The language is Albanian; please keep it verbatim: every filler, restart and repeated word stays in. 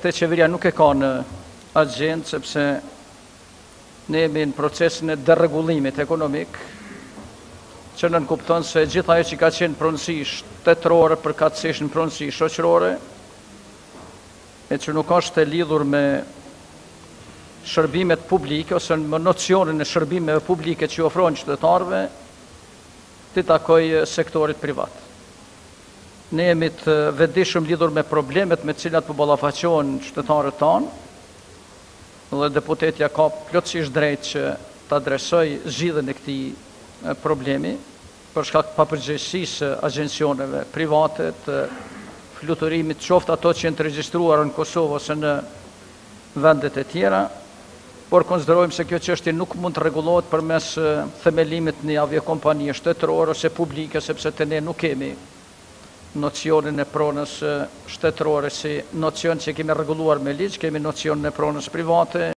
Këtë qeveria nuk e ka në agjendë, sepse ne jemi në procesin e deregullimit ekonomik, që nën kupton se gjitha ajo që ka qenë pronësi shtetërore përkatësisht në pronësi shoqërore, e që nuk është e lidhur me shërbimet publike ose me nocionin e shërbimeve publike që ofrojnë qytetarëve, të takoj sektorit privat. Ne jemi të vetëdijshëm lidhur me problemet me cilat po ballafaqohen qytetarët tanë, dhe deputetja ka plotësisht drejt që ta adresoj zgjidhjen e këtij problemi, për shkak të papërgjegjësisë së agjencioneve private, të fluturimit qoftë ato që janë të regjistruara në Kosovë ose në vendet e tjera, por konsiderojmë se kjo çështje nuk mund të rregullohet përmes themelimit në një aviokompanie shtetërore ose publike, sepse te ne nuk kemi nocionin e pronës shtetërore si nocion që kemi rregulluar me ligj, kemi nocionin e pronës private.